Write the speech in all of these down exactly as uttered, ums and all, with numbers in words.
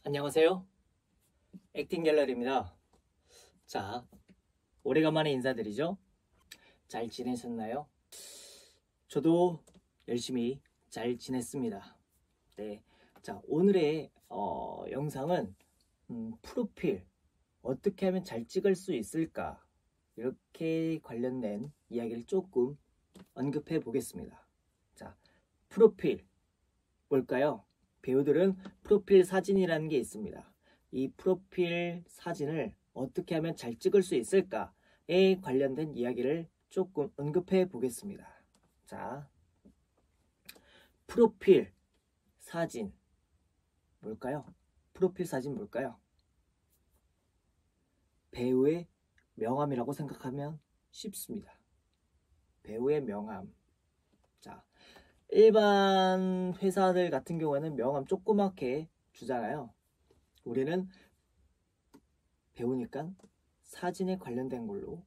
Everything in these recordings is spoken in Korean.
안녕하세요. 액팅 갤러리입니다. 자, 오래간만에 인사드리죠. 잘 지내셨나요? 저도 열심히 잘 지냈습니다. 네, 자 오늘의 어, 영상은 음, 프로필 어떻게 하면 잘 찍을 수 있을까, 이렇게 관련된 이야기를 조금 언급해 보겠습니다. 자, 프로필 뭘까요? 배우들은 프로필 사진이라는 게 있습니다. 이 프로필 사진을 어떻게 하면 잘 찍을 수 있을까에 관련된 이야기를 조금 언급해 보겠습니다. 자, 프로필 사진 뭘까요? 프로필 사진 뭘까요? 배우의 명함이라고 생각하면 쉽습니다. 배우의 명함. 자, 일반 회사들 같은 경우에는 명함 조그맣게 주잖아요. 우리는 배우니까 사진에 관련된 걸로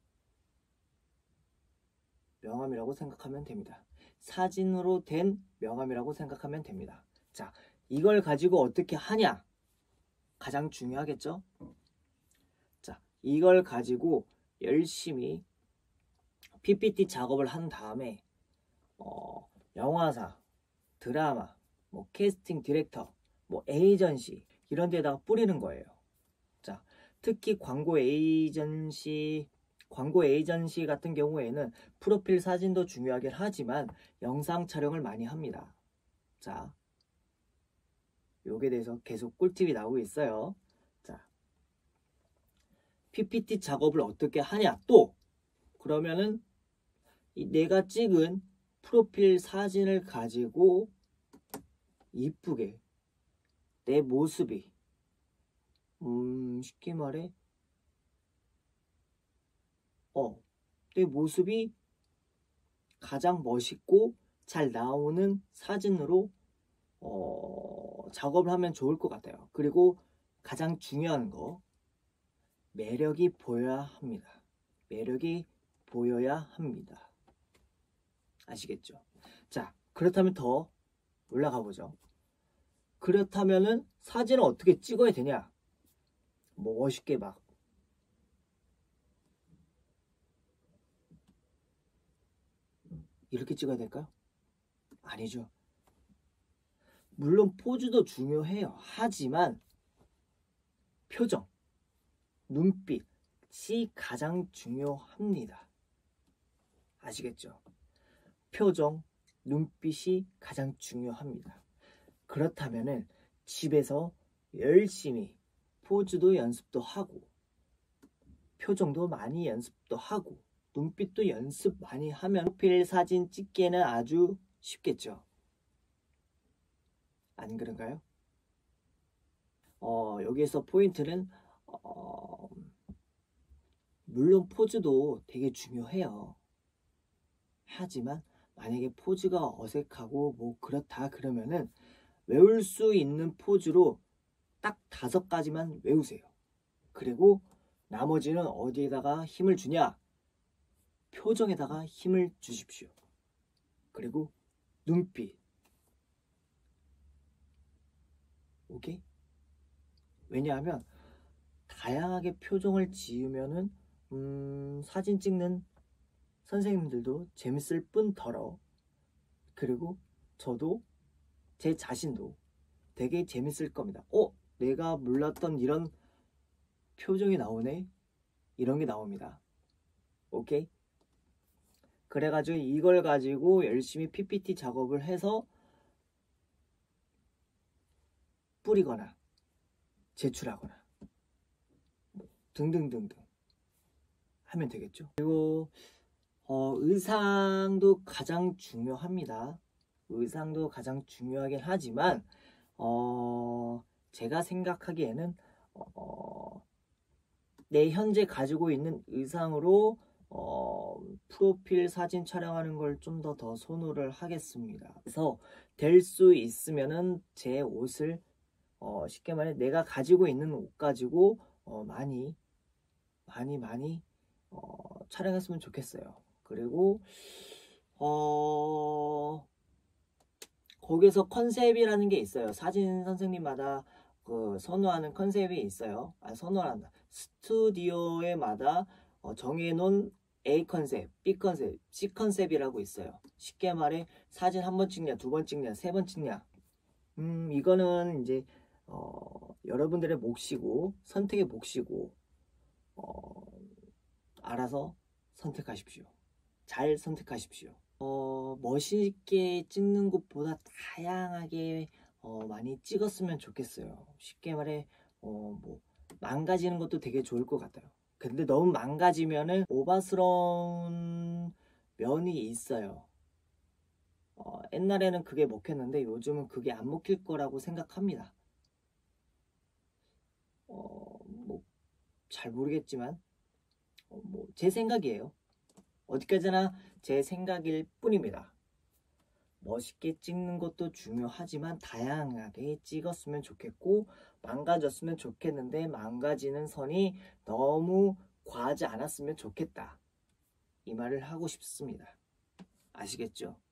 명함이라고 생각하면 됩니다. 사진으로 된 명함이라고 생각하면 됩니다. 자, 이걸 가지고 어떻게 하냐? 가장 중요하겠죠? 자, 이걸 가지고 열심히 피피티 작업을 한 다음에 어, 영화사, 드라마, 뭐 캐스팅 디렉터, 뭐 에이전시 이런 데다가 뿌리는 거예요. 자, 특히 광고 에이전시, 광고 에이전시 같은 경우에는 프로필 사진도 중요하긴 하지만 영상 촬영을 많이 합니다. 자, 요게 대해서 계속 꿀팁이 나오고 있어요. 자, 피피티 작업을 어떻게 하냐? 또 그러면은 이 내가 찍은 프로필 사진을 가지고 이쁘게 내 모습이 음 쉽게 말해 어 내 모습이 가장 멋있고 잘 나오는 사진으로 어, 작업을 하면 좋을 것 같아요. 그리고 가장 중요한 거, 매력이 보여야 합니다. 매력이 보여야 합니다. 아시겠죠? 자, 그렇다면 더 올라가 보죠. 그렇다면은 사진을 어떻게 찍어야 되냐? 뭐 멋있게 막 이렇게 찍어야 될까요? 아니죠. 물론 포즈도 중요해요. 하지만 표정, 눈빛이 가장 중요합니다. 아시겠죠? 표정, 눈빛이 가장 중요합니다. 그렇다면은 집에서 열심히 포즈도 연습도 하고 표정도 많이 연습도 하고 눈빛도 연습 많이 하면 프로필 사진 찍기에는 아주 쉽겠죠. 안 그런가요? 어, 여기에서 포인트는 어, 물론 포즈도 되게 중요해요. 하지만 만약에 포즈가 어색하고 뭐 그렇다 그러면은 외울 수 있는 포즈로 딱 다섯 가지만 외우세요. 그리고 나머지는 어디에다가 힘을 주냐? 표정에다가 힘을 주십시오. 그리고 눈빛. 오케이? 왜냐하면 다양하게 표정을 지으면은 음, 사진 찍는 선생님들도 재밌을 뿐더러 그리고 저도 제 자신도 되게 재밌을 겁니다. 어? 내가 몰랐던 이런 표정이 나오네? 이런 게 나옵니다. 오케이? 그래가지고 이걸 가지고 열심히 피피티 작업을 해서 뿌리거나 제출하거나 뭐 등등등등 하면 되겠죠. 그리고 어, 의상도 가장 중요합니다. 의상도 가장 중요하긴 하지만 어, 제가 생각하기에는 어, 내 현재 가지고 있는 의상으로 어, 프로필 사진 촬영하는 걸 좀 더 더 선호를 하겠습니다. 그래서 될 수 있으면은 제 옷을 어, 쉽게 말해 내가 가지고 있는 옷 가지고 어, 많이 많이 많이 어, 촬영했으면 좋겠어요. 그리고 어, 거기서 컨셉이라는 게 있어요. 사진 선생님마다 그 선호하는 컨셉이 있어요. 아, 선호한다. 스튜디오에마다 어, 정해놓은 A 컨셉, B 컨셉, C 컨셉이라고 있어요. 쉽게 말해 사진 한 번 찍냐, 두 번 찍냐, 세 번 찍냐. 음, 이거는 이제 어, 여러분들의 몫이고 선택의 몫이고 어, 알아서 선택하십시오. 잘 선택하십시오. 어, 멋있게 찍는 것보다 다양하게 어, 많이 찍었으면 좋겠어요. 쉽게 말해 어, 뭐 망가지는 것도 되게 좋을 것 같아요. 근데 너무 망가지면은 오바스러운 면이 있어요. 어, 옛날에는 그게 먹혔는데 요즘은 그게 안 먹힐 거라고 생각합니다. 어, 뭐 잘 모르겠지만 어, 뭐 제 생각이에요. 어디까지나 제 생각일 뿐입니다. 멋있게 찍는 것도 중요하지만 다양하게 찍었으면 좋겠고 망가졌으면 좋겠는데 망가지는 선이 너무 과하지 않았으면 좋겠다. 이 말을 하고 싶습니다. 아시겠죠?